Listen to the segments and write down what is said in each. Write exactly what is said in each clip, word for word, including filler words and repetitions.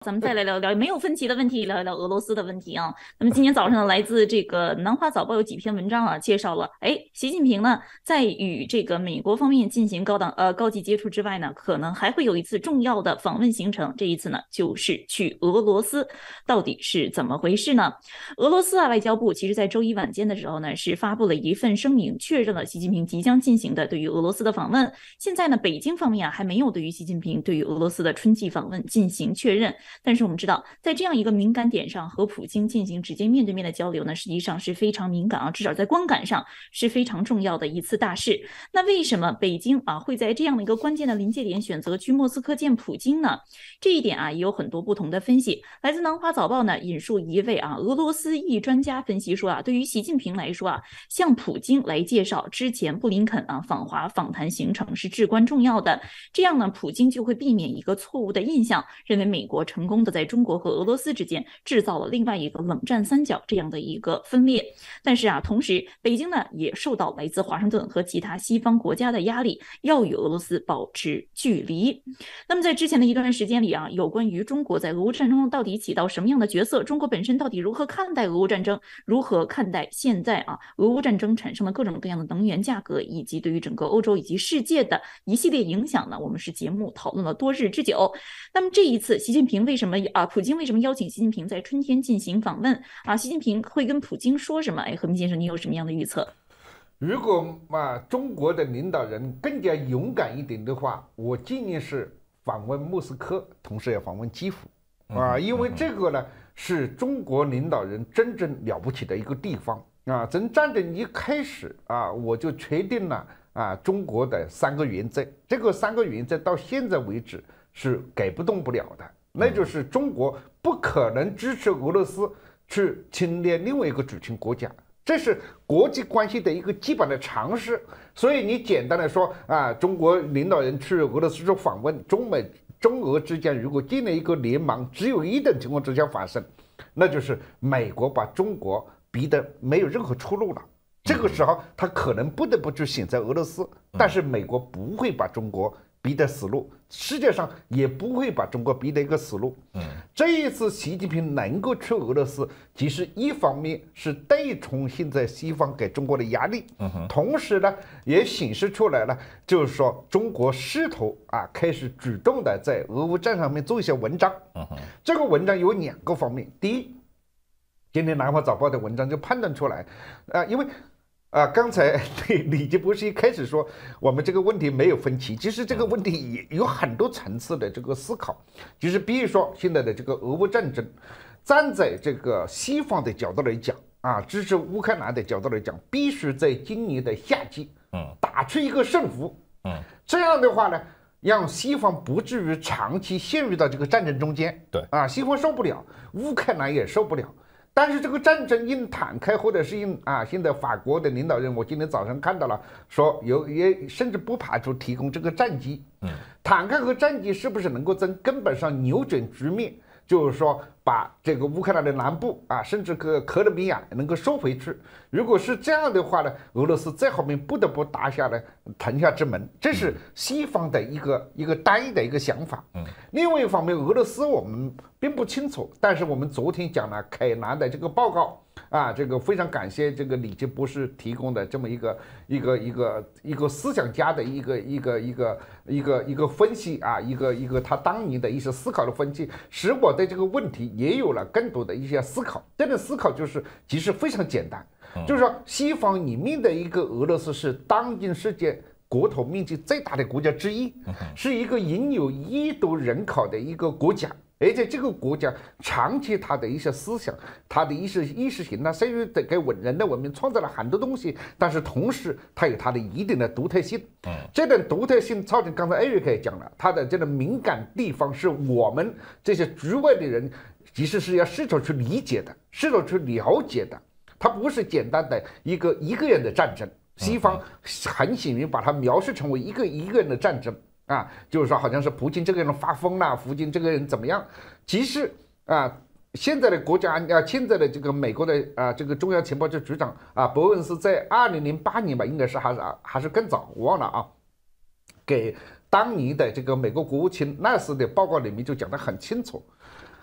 咱们再来聊聊没有分歧的问题，聊一聊俄罗斯的问题啊。那么今天早上呢，来自这个《南华早报》有几篇文章啊，介绍了，哎，习近平呢在与这个美国方面进行高档呃高级接触之外呢，可能还会有一次重要的访问行程。这一次呢，就是去俄罗斯，到底是怎么回事呢？俄罗斯啊外交部其实在周一晚间的时候呢，是发布了一份声明，确认了习近平即将进行的对于俄罗斯的访问。现在呢，北京方面啊还没有对于习近平对于俄罗斯的春季访问进行确认。但是我们知道，在这样一个敏感点上，和普京进行直接面对面的交流呢，实际上是非常敏感啊，至少在观感上是非常重要的一次大事。那为什么北京啊会在这样的一个关键的临界点选择去莫斯科见普京呢？这一点啊也有很多不同的分析。来自南华早报呢引述一位啊俄罗斯裔专家分析说啊，对于习近平来说啊，向普京来介绍之前布林肯啊访华访谈行程是至关重要的。这样呢，普京就会避免一个错误的印象，认为美国成功的在中国和俄罗斯之间制造了另外一个冷战三角这样的一个分裂。但是啊，同时北京呢也受到来自华盛顿和其他西方国家的压力，要与俄罗斯保持距离。那么在之前的一段时间里啊，有关于中国在俄乌战争中到底起到什么样的角色，中国本身到底如何看待俄乌战争，如何看待现在啊俄乌战争产生了各种各样的能源价格，以及对于整个欧洲以及世界的一系列影响呢，我们是节目讨论了多日之久。那么这一次，习近平为什么啊？普京为什么邀请习近平在春天进行访问啊？习近平会跟普京说什么？哎，何明先生，你有什么样的预测？ 如果啊中国的领导人更加勇敢一点的话，我建议是访问莫斯科，同时也访问基辅啊，因为这个呢是中国领导人真正了不起的一个地方啊。从战争一开始啊，我就确定了啊中国的三个原则，这个三个原则到现在为止是改不动不了的，那就是中国不可能支持俄罗斯去侵略另外一个主权国家。这是国际关系的一个基本的常识，所以你简单的说啊，中国领导人去俄罗斯做访问，中美中俄之间如果建立一个联盟，只有一种情况之下发生，那就是美国把中国逼得没有任何出路了。这个时候他可能不得不去选择俄罗斯，但是美国不会把中国逼得死路，世界上也不会把中国逼得一个死路。嗯，这一次习近平能够去俄罗斯，其实一方面是对冲现在西方给中国的压力，嗯，同时呢也显示出来了，就是说中国试图啊开始主动的在俄乌战上面做一些文章。嗯，这个文章有两个方面，第一，今天南华早报的文章就判断出来，啊，因为。啊，刚才李杰博士一开始说我们这个问题没有分歧，其实这个问题也有很多层次的这个思考。就是比如说现在的这个俄乌战争，站在这个西方的角度来讲啊，支持乌克兰的角度来讲，必须在今年的夏季，嗯，打出一个胜负，嗯，这样的话呢，让西方不至于长期陷入到这个战争中间。对啊，西方受不了，乌克兰也受不了。但是这个战争因坦克，或者是因啊，现在法国的领导人，我今天早上看到了，说有也甚至不排除提供这个战机。嗯，坦克和战机是不是能够从根本上扭转局面？就是说，把这个乌克兰的南部啊，甚至个克里米亚能够收回去。如果是这样的话呢，俄罗斯在后面不得不打下来腾下之门，这是西方的一个一个单一的一个想法。嗯，另外一方面，俄罗斯我们并不清楚，但是我们昨天讲了凯南的这个报告。啊，这个非常感谢这个李杰博士提供的这么一个一个一个一个思想家的一个一个一个一个一个分析啊，一个一个他当年的一些思考的分析，使我对这个问题也有了更多的一些思考。这个思考就是其实非常简单，就是说西方里面的一个俄罗斯是当今世界国土面积最大的国家之一，是一个拥有一亿多人口的一个国家。而且这个国家长期它的一些思想，它的意识意识形态，虽然给人的文明创造了很多东西，但是同时它有它的一定的独特性。嗯，这种独特性，超成刚才艾瑞克也讲了，它的这个敏感地方是我们这些局外的人其实是要试图去理解的，试图去了解的。它不是简单的一个一个人的战争，西方很喜欢把它描述成为一个一个人的战争。啊，就是说，好像是普京这个人发疯了，普京这个人怎么样？其实啊，现在的国家安啊，现在的这个美国的啊，这个中央情报局局长啊，伯恩斯在二零零八年吧，应该是还是还是更早，我忘了啊，给当年的这个美国国务卿奈斯的报告里面就讲得很清楚，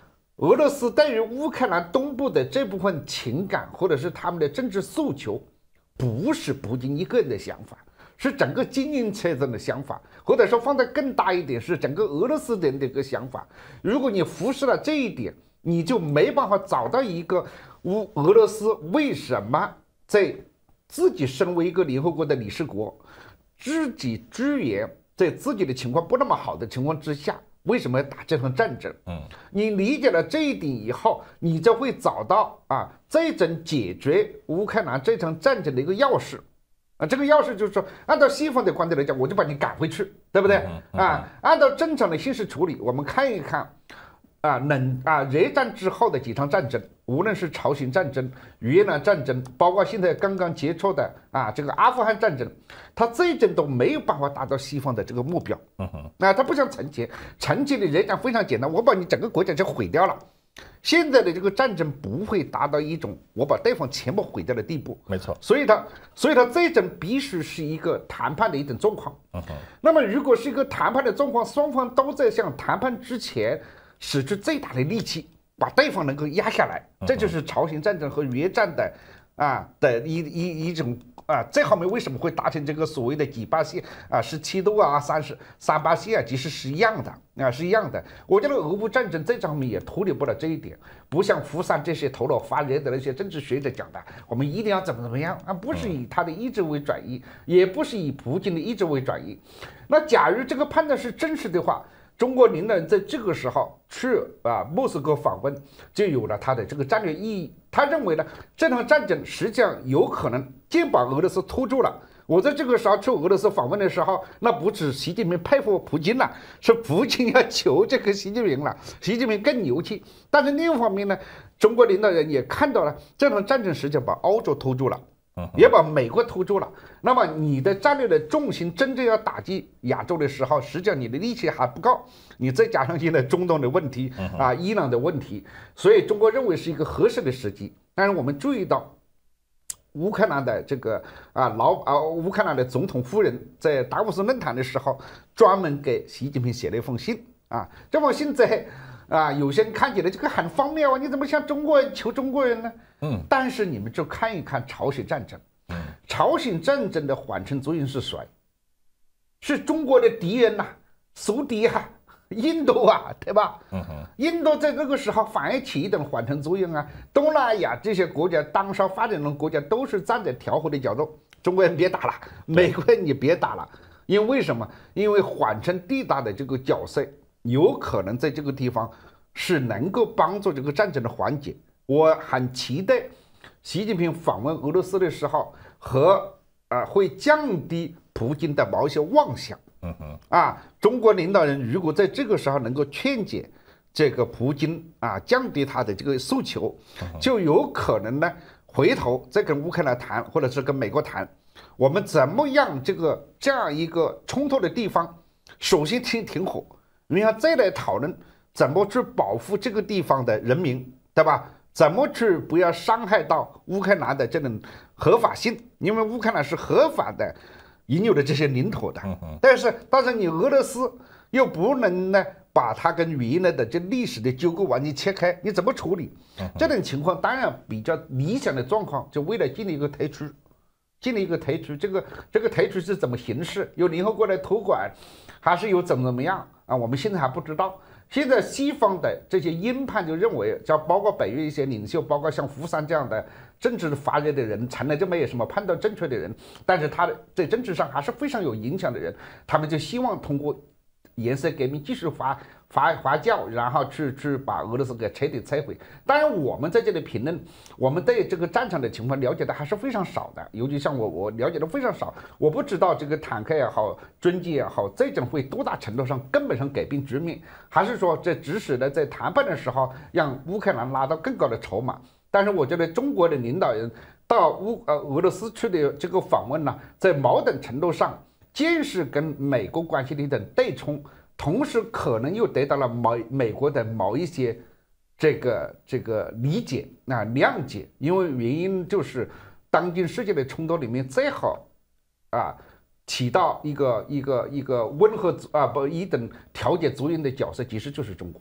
俄罗斯对于乌克兰东部的这部分情感或者是他们的政治诉求，不是普京一个人的想法，是整个精英阶层的想法，或者说放得更大一点，是整个俄罗斯人的一个想法。如果你忽视了这一点，你就没办法找到一个乌俄罗斯为什么在自己身为一个联合国的理事国，自己支援在自己的情况不那么好的情况之下，为什么要打这场战争？嗯，你理解了这一点以后，你就会找到啊这种解决乌克兰这场战争的一个钥匙。啊，这个钥匙就是说，按照西方的观点来讲，我就把你赶回去，对不对？啊，按照正常的形式处理，我们看一看。啊，冷啊，热战之后的几场战争，无论是朝鲜战争、越南战争，包括现在刚刚结束的啊这个阿富汗战争，它这一阵都没有办法达到西方的这个目标。嗯哼，啊，它不像陈前，陈前的热战非常简单，我把你整个国家就毁掉了。现在的这个战争不会达到一种我把对方全部毁掉的地步。 没错， 所以它，所以它这种必须是一个谈判的一种状况。嗯哼，那么如果是一个谈判的状况，双方都在向谈判之前。使出最大的力气把对方能够压下来，这就是朝鲜战争和越战的啊的一一一种啊，这后面为什么会达成这个所谓的几八线啊、十七度啊、三十三八线啊，其实是一样的啊，是一样的。我觉得俄乌战争这方面也脱离不了这一点，不像福山这些头脑发热的那些政治学者讲的，我们一定要怎么怎么样啊，不是以他的意志为转移，也不是以普京的意志为转移。那假如这个判断是真实的话，中国领导人在这个时候去啊莫斯科访问，就有了他的这个战略意义。他认为呢，这场战争实际上有可能先把俄罗斯拖住了。我在这个时候去俄罗斯访问的时候，那不止习近平佩服普京了，是普京要求这个习近平了，习近平更牛气。但是另一方面呢，中国领导人也看到了这场战争实际上把欧洲拖住了。也把美国拖住了。那么你的战略的重心真正要打击亚洲的时候，实际上你的力气还不够。你再加上现在中东的问题啊，伊朗的问题，所以中国认为是一个合适的时机。但是我们注意到，乌克兰的这个啊老啊乌克兰的总统夫人在达沃斯论坛的时候，专门给习近平写了一封信啊。这封信在啊有些人看起来这个很荒谬啊，你怎么向中国人求中国人呢？嗯，但是你们就看一看朝鲜战争，嗯，朝鲜战争的缓冲作用是谁？是中国的敌人呐、啊，宿敌啊，印度啊，对吧？嗯哼，印度在这个时候反而起一点缓冲作用啊。东南亚这些国家当稍发展中国家都是站在调和的角度，中国人别打了，美国人也别打了，因为什么？因为缓冲地带的这个角色有可能在这个地方是能够帮助这个战争的缓解。我很期待习近平访问俄罗斯的时候和啊会降低普京的某些妄想。嗯哼，啊，中国领导人如果在这个时候能够劝解这个普京啊，降低他的这个诉求，就有可能呢回头再跟乌克兰谈，或者是跟美国谈，我们怎么样这个这样一个冲突的地方，首先停停火，然后再来讨论怎么去保护这个地方的人民，对吧？怎么去不要伤害到乌克兰的这种合法性？因为乌克兰是合法的拥有的这些领土的，但是但是你俄罗斯又不能呢把它跟原来的这历史的纠葛完全切开，你怎么处理？这种情况当然比较理想的状况，就为了建立一个台区，建立一个台区，这个这个台区是怎么形式？由联合国来托管，还是有怎么怎么样啊？我们现在还不知道。现在西方的这些鹰派就认为，像包括北约一些领袖，包括像福山这样的政治发热的人，从来就没有什么判断正确的人，但是他在政治上还是非常有影响的人，他们就希望通过颜色革命继续发发发酵，然后去去把俄罗斯给彻底摧毁。当然，我们在这里评论，我们对这个战场的情况了解的还是非常少的，尤其像我，我了解的非常少，我不知道这个坦克也好，军机也好，这种会多大程度上根本上改变局面，还是说这只是呢在谈判的时候让乌克兰拉到更高的筹码？但是我觉得中国的领导人到乌呃俄罗斯去的这个访问呢，在某种程度上，既是跟美国关系的一种对冲。同时，可能又得到了某美国的某一些这个这个理解啊谅解，因为原因就是当今世界的冲突里面最好啊起到一个一个一个温和啊不一等调节作用的角色，其实就是中国。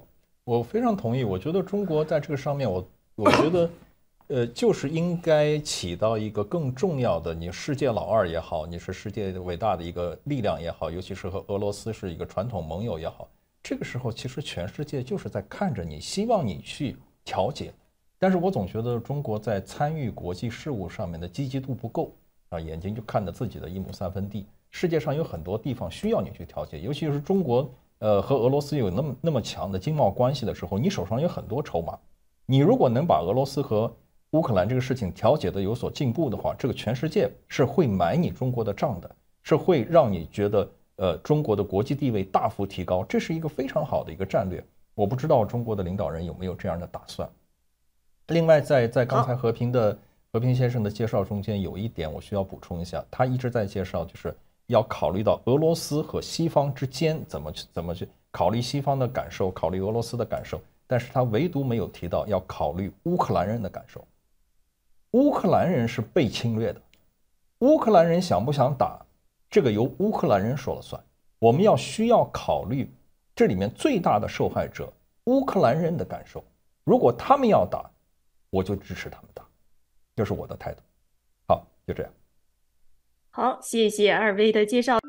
我非常同意。我觉得中国在这个上面，我我觉得，呃，就是应该起到一个更重要的，你世界老二也好，你是世界伟大的一个力量也好，尤其是和俄罗斯是一个传统盟友也好，这个时候其实全世界就是在看着你，希望你去调解。但是我总觉得中国在参与国际事务上面的积极度不够啊，眼睛就看着自己的一亩三分地。世界上有很多地方需要你去调解，尤其是中国。呃，和俄罗斯有那么那么强的经贸关系的时候，你手上有很多筹码。你如果能把俄罗斯和乌克兰这个事情调解的有所进步的话，这个全世界是会买你中国的账的，是会让你觉得呃中国的国际地位大幅提高，这是一个非常好的一个战略。我不知道中国的领导人有没有这样的打算。另外在，在在刚才和平的和平先生的介绍中间，有一点我需要补充一下，他一直在介绍就是。要考虑到俄罗斯和西方之间怎么去怎么去考虑西方的感受，考虑俄罗斯的感受，但是他唯独没有提到要考虑乌克兰人的感受。乌克兰人是被侵略的，乌克兰人想不想打，这个由乌克兰人说了算。我们要需要考虑这里面最大的受害者乌克兰人的感受。如果他们要打，我就支持他们打，这是我的态度。好，就这样。 好，谢谢二位的介绍。